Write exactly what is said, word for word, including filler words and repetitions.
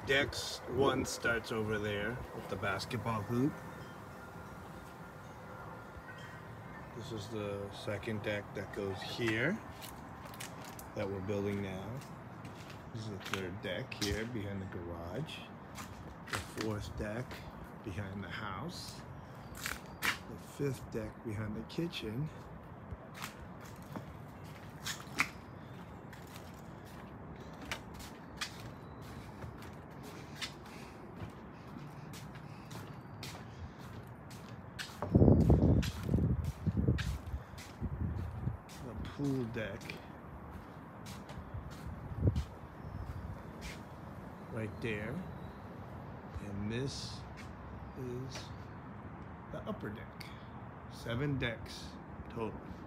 Decks one starts over there with the basketball hoop. This is the second deck that goes here that we're building now. This is the third deck here behind the garage. The fourth deck behind the house. The fifth deck behind the kitchen. The pool deck right there, and this is the upper deck. Seven decks total.